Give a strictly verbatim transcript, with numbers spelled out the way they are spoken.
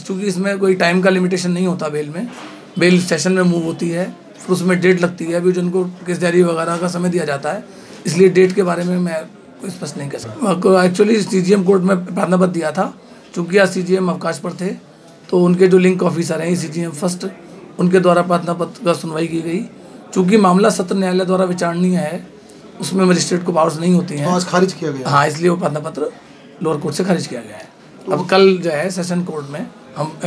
चूँकि इसमें कोई टाइम का लिमिटेशन नहीं होता बेल में, बेल सेशन में मूव होती है, फिर उसमें डेट लगती है। अभी जिनको केस डायरी वगैरह का समय दिया जाता है, इसलिए डेट के बारे में मैं कोई स्पष्ट नहीं कर सकता। एक्चुअली सीजीएम कोर्ट में प्रार्थना पत्र दिया था, चूँकि आज सीजीएम अवकाश पर थे, तो उनके जो लिंक ऑफिसर हैं सीजीएम फर्स्ट, उनके द्वारा प्रार्थना पत्र का सुनवाई की गई। चूँकि मामला सत्र न्यायालय द्वारा विचारणीय है, उसमें मजिस्ट्रेट को पावर्स नहीं होती हैं, आज खारिज किया गया। हाँ, इसलिए वो प्रार्थना पत्र लोअर कोर्ट से खारिज किया गया है। अब कल जो है सेशन कोर्ट में हम